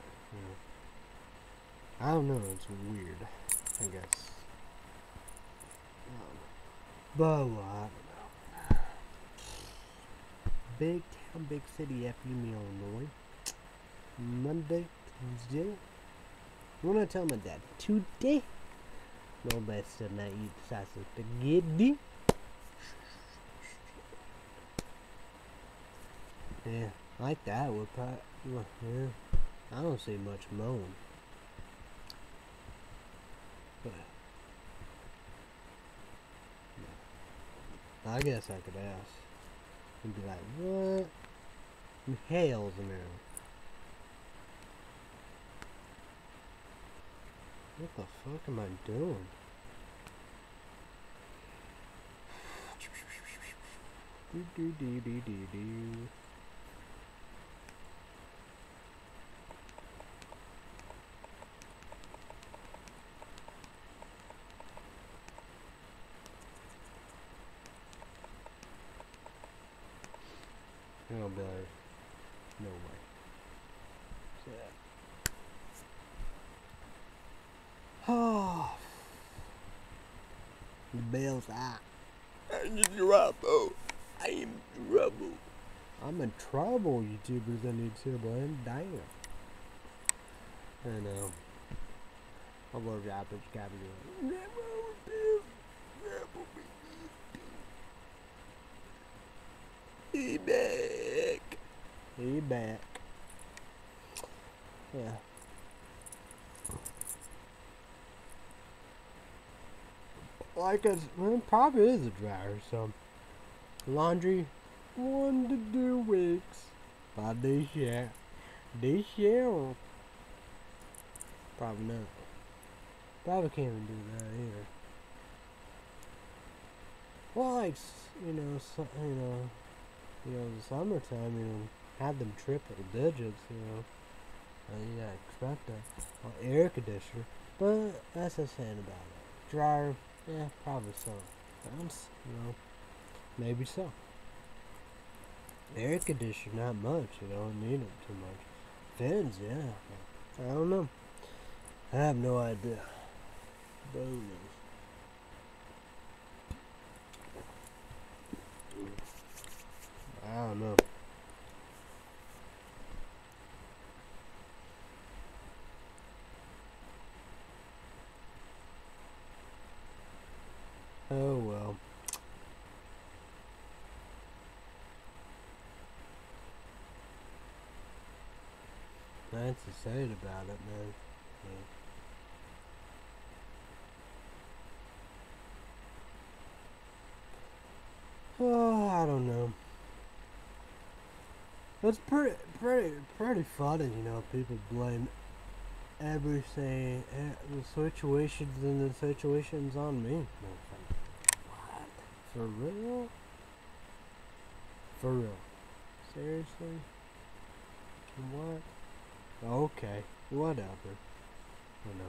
I don't know. It's weird. I guess. But I don't know. Big town, big city, Effingham, Illinois. Monday, Tuesday. I'm gonna tell my dad today. No best to not eat sausage spaghetti. Yeah, like that would probably. Yeah, I don't see much mowing. But yeah. I guess I could ask and be like, "What in hell's America? What the fuck am I doing?" Do. And I'll be like, no way. So, yeah. Oh, the bell's out. I'm in trouble. I'm in trouble, YouTubers. I need to blame. Damn. I know. I'll go to Apple's Capital. He back. He back. Yeah. Like it probably is a dryer, so laundry 1 to 2 weeks. 5 days yet. This year probably not. Probably can't even do that either. Well, like the summertime, have them triple digits, yeah, expect that. Air conditioner, but that's the saying about it. Dryer, yeah, probably so. Fans, maybe so. Air conditioner, not much. You don't need it too much. Fans, yeah. I don't know. I have no idea. Bonus. I don't know. Oh well. That's to say it about it, man. I don't know. It's pretty funny, you know. People blame everything, the situations and the situations on me. What? For real? For real? Seriously? What? Okay, whatever. You know.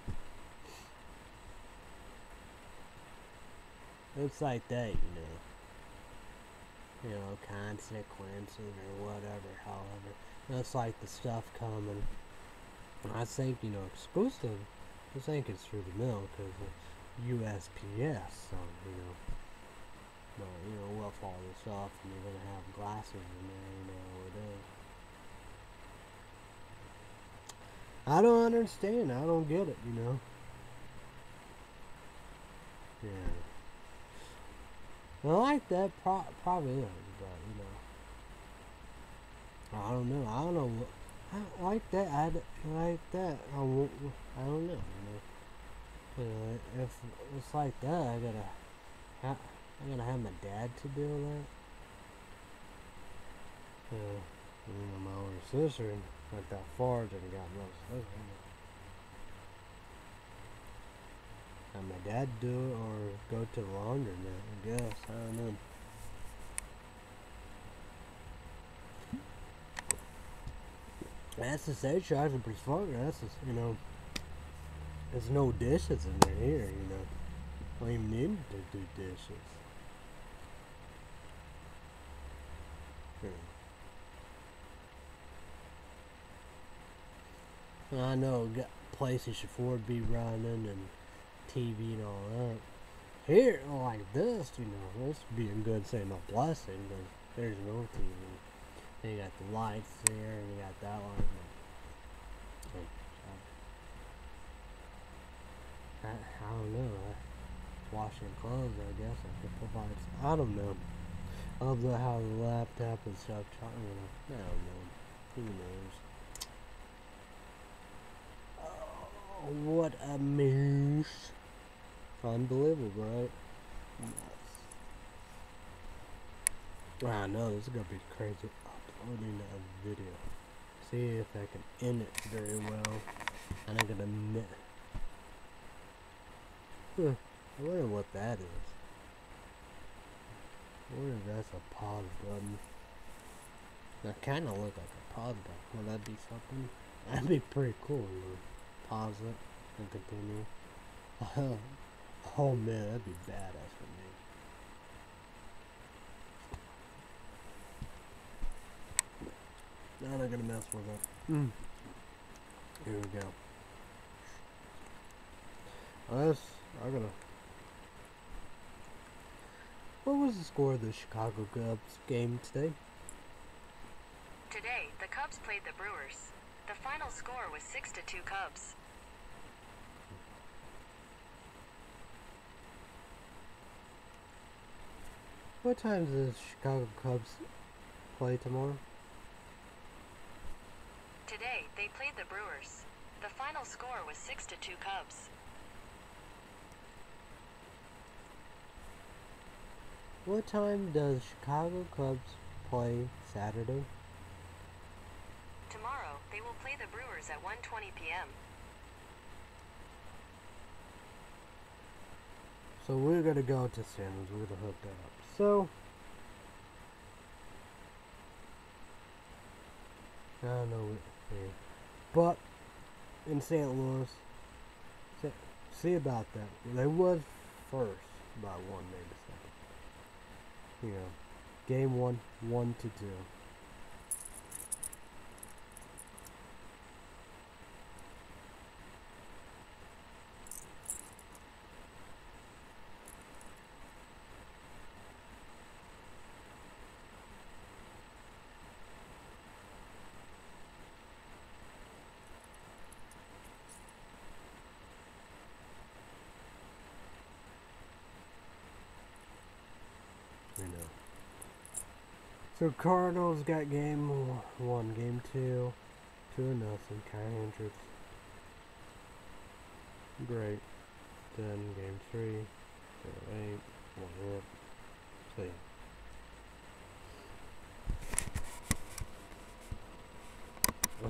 It's like that, you know, consequences or whatever, however. That's like the stuff coming. I think, you know, exclusive, I think it's through the mail because it's USPS, so, you know. But, you know, with all this stuff, and you're going to have glasses in there, you know how it is. I don't understand. I don't get it, you know. Yeah. I like that, probably is, but, you know. I don't know. I don't know. I like that. I like that. I don't know, you know. If it's like that, I gotta have my dad to do that. You know, my older sister went that far, didn't got most of it. Have my dad do it or go to the laundromat, I guess. I don't know. That's the stage charge pretty far. That's just, you know, there's no dishes in there here, you know. I don't even need to do dishes. I know PlayStation 4 be running and TV and all that. Here, like this, you know, this be a good saying a blessing because there's no TV. And you got the lights there and you got that one. I don't know. Washing clothes, I guess I could provide. I don't know. I love how the laptop and stuff. I don't know. Who knows? Oh, what a mess. Unbelievable, right? I know, this is gonna be crazy uploading a video. See if I can end it very well. And I'm gonna I wonder what that is. I wonder if that's a pause button. That kinda look like a pause button. Would that be something? That'd be pretty cool, you know. Pause it and continue. Oh man, that'd be badass for me. Now I'm gonna mess with it. Here we go. I'm gonna. What was the score of the Chicago Cubs game today? Today, the Cubs played the Brewers. The final score was 6-2 Cubs. What time does the Chicago Cubs play tomorrow? Today, they played the Brewers. The final score was 6-2 Cubs. What time does Chicago Cubs play Saturday? Tomorrow, they will play the Brewers at 1:20 p.m. So we're gonna go to San Luis. We're gonna hook that up. So I don't know, but in St. Louis, see about that. They was first by one, maybe second. You know, game 1, 1-2. You know. So Cardinals got game 1, game 2, 2-0. Kind of interest. Great. Then game 3, 0-8, 1 hit. So yeah.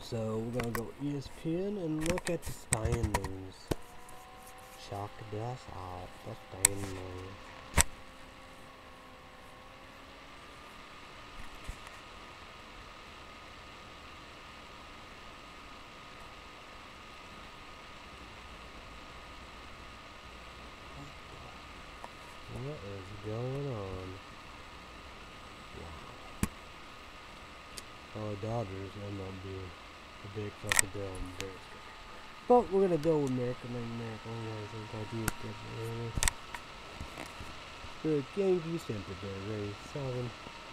So we're gonna go ESPN and look at the standings. Check this out, the standings. What is going on? Wow. Oh, Dodgers end up being a big fucking deal in the Bears. But we're gonna go with American guys. The Yankees Tampa Bay Rays 7.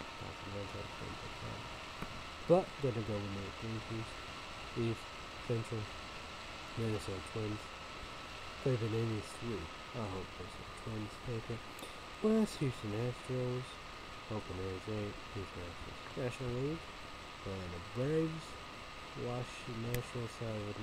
But gonna go with the Yankees. East Central Minnesota Twins. Cleveland Indians 3. I hope there's some Twins take it. West Houston Astros. Oakland A's 8. Houston Astros. National League. Atlanta Braves. Washington Nationals 7.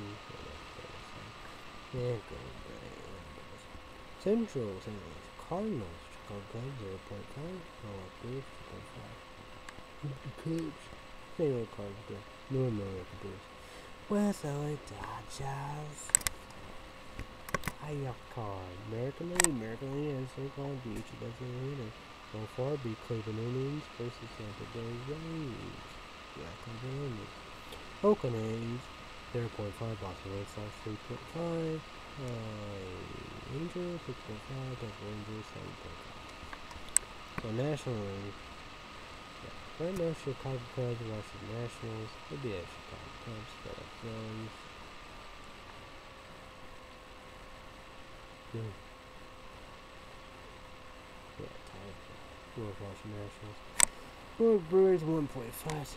Central St. Louis Cardinals. Chicago Cubs 0.5. Blues 2.5. The Cubs. St. Louis Cardinals. New American Blues. West LA Dodgers. Hiya card. American League and St. Cloud Beach. It doesn't matter. So far, beat Cleveland Indians versus Tampa Bay Rays. Yeah, Cleveland Indians. Oakland A's 0.5. Boston Red Sox 3.5. Angels 6.5. Tampa Rangers 7.5. So National League. Yeah. Right now, Chicago Cubs, Washington Nationals. It'd be at Chicago Cubs, Philip Jones. Yeah, Washington Nationals. Brewers 1.5.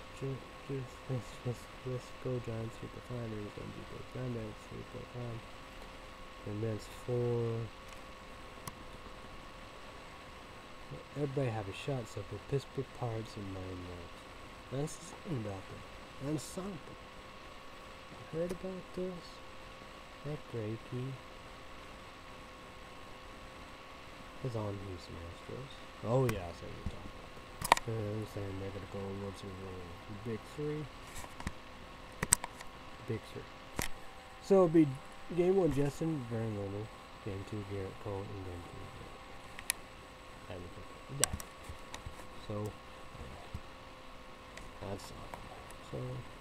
Let's go Giants 3.5. Arizona Diamondbacks 3.5. And Mets 4. Everybody have a shot, so for Pittsburgh Pirates and 9 Mets. That's something about that. That's something. I heard about this. That Grapey is on Houston Astros. Oh yeah, I said you're talking about that. They're saying they're gonna go what's the big three. Big three. So it'll be game 1 Justin Verlander, game 2 Garrett Cole, and game 3 that. So that's so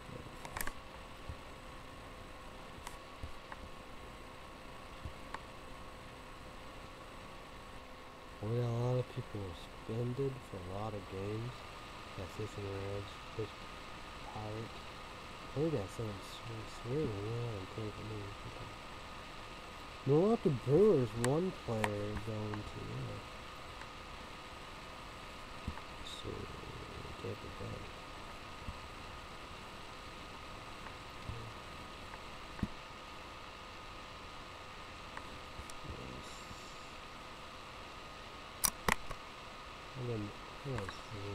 well, a lot of people suspended for a lot of games. That's this and Reds, this Pirates. We got some swing, yeah, and take it in. Milwaukee Brewers, 1 player going to, so Tampa Bay. And then, let's see.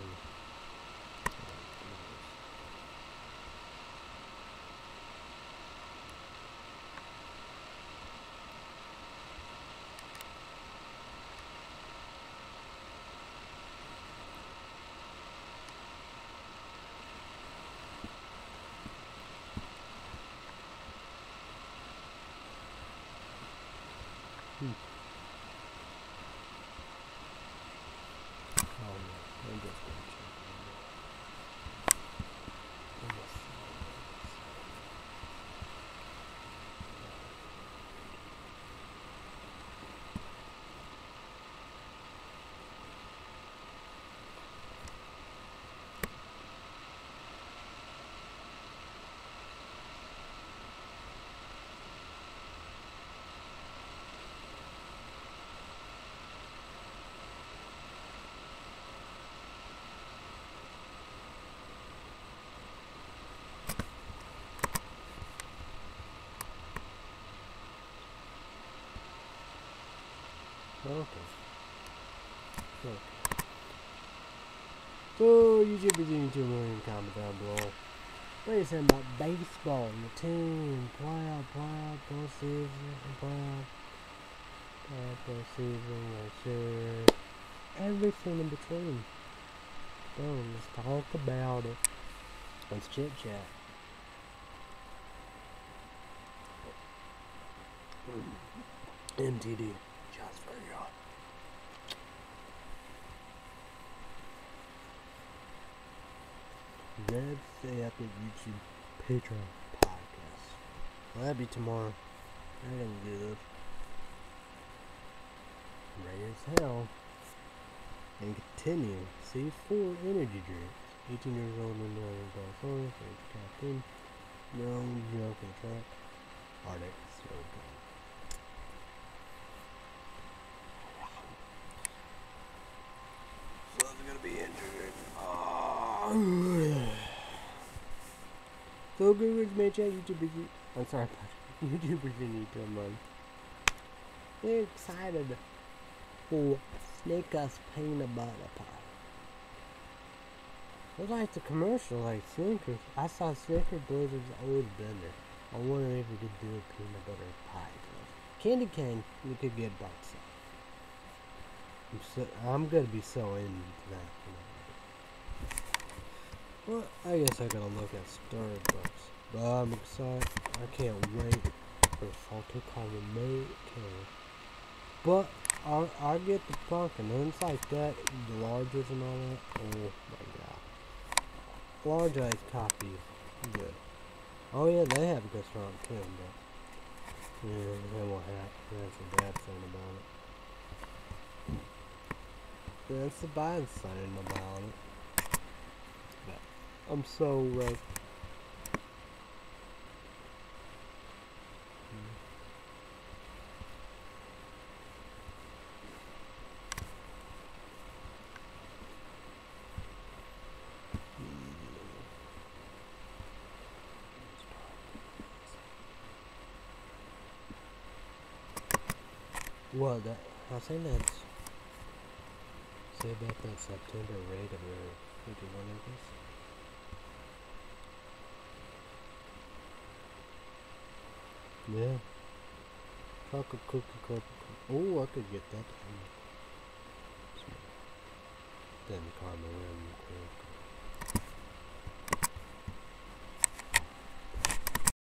Okay. So, YouTube is doing 2 million comment down below. What are you saying about baseball? Your team, playoff, postseason, postseason, sure. Everything in between. So, let's talk about it. Let's chit chat. MTD. Just for you. Red Stay Epic YouTube Patreon podcast. Well, that'll be tomorrow. I didn't do this. Ready as hell. And continue. C4 energy drinks. 18 years old and $9 age caffeine. No joke in the track. Arctic Snow Gun. So it's gonna be injured. So Google's may check YouTubers. I'm sorry, YouTubers you need to run. We're excited for Snickers peanut butter pie. It's like the commercial, like Snickers. I saw Snickers Blizzard's old blender. I wonder if we could do a peanut butter pie. Candy cane, we could get by itself. I'm gonna be so into that. Well, I guess I gotta look at Starbucks. But I'm excited. I can't wait for salted caramel cane. But I'll get the pumpkin ones like that, the larges and all that. Oh my god. Large iced coffee is good. Oh yeah, they have good strong too, but yeah, they won't have. That's a bad thing about it. That's the bad thing about it. But I'm so ready. Well, that I think that's say about that September rate of 51 acres. Yeah. Chocolate cookie cup. Oh, I could get that. Then caramel and